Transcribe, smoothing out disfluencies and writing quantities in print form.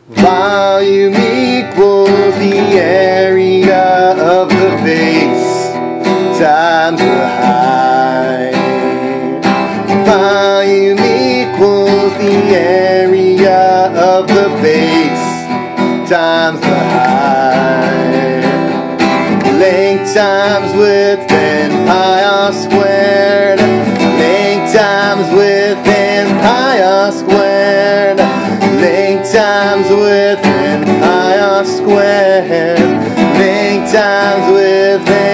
Volume equals the area of the base times the height. Volume equals the area of the base times the height. Length times width and pi r squared. Length times width and pi r squared. Length times width and pi r squared. Length times width and